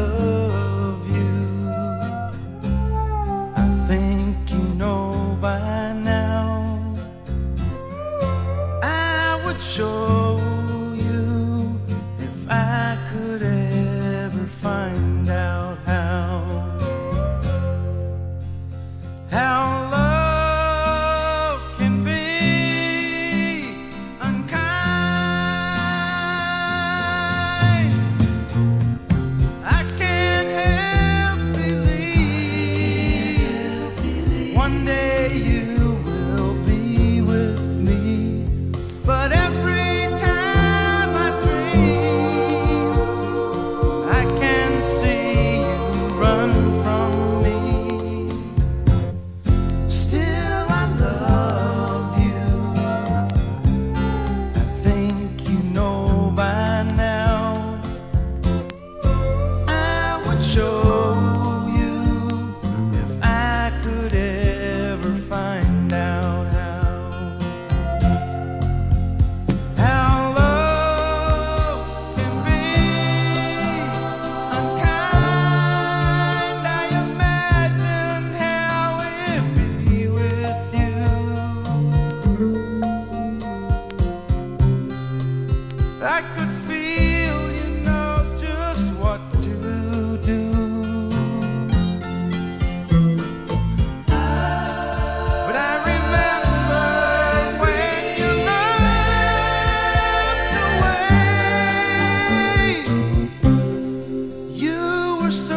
love you. I think you know by now. I would show you if I could ever find out how love can be unkind. I can't help believe one day you will be with me, but every time I dream, I can see you run from me. Still I love you. I think you know by now. I would show you if I could ever find out how love can be unkind. I imagine how it'd be with you. I could feel you know just what to do. But I remember when you looked away. You were so